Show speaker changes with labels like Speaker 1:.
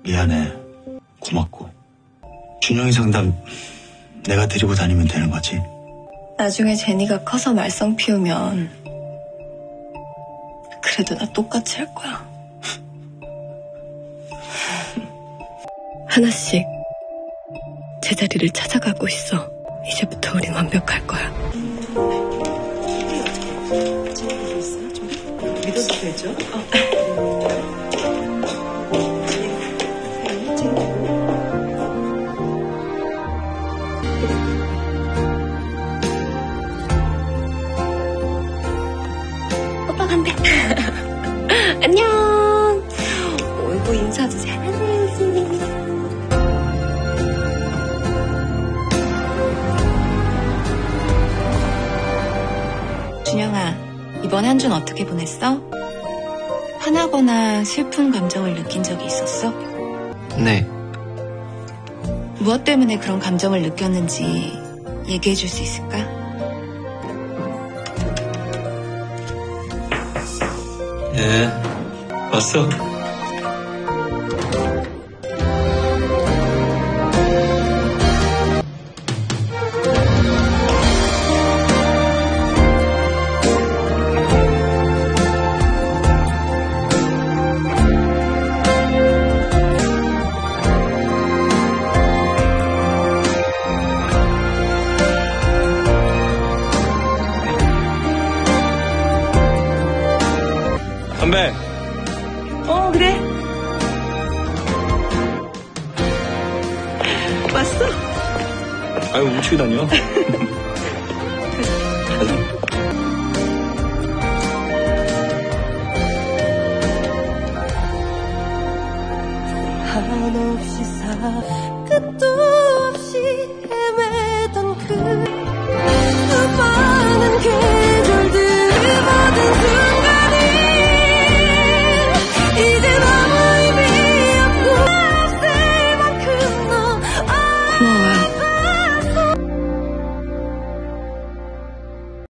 Speaker 1: 미안해. 고맙고. 준영이 상담 내가 데리고 다니면 되는 거지?
Speaker 2: 나중에 제니가 커서 말썽 피우면 그래도 나 똑같이 할 거야. 하나씩 제자리를 찾아가고 있어. 이제부터 우린 완벽할 거야.
Speaker 3: 믿어도 되죠?
Speaker 2: 오빠 간다. 안녕. 어이구 인사도 잘하네. 준영아, 이번 한 주는 어떻게 보냈어? 화나거나 슬픈 감정을 느낀 적이 있었어?
Speaker 4: 네.
Speaker 2: 무엇 때문에 그런 감정을 느꼈는지 얘기해 줄 수 있을까?
Speaker 4: 예, 왔어.
Speaker 1: 선배.
Speaker 3: 그래. 왔어?
Speaker 1: 아유, 훔치고 다녀.
Speaker 3: 한없이 끝도 없이 헤매던 그 수많은 길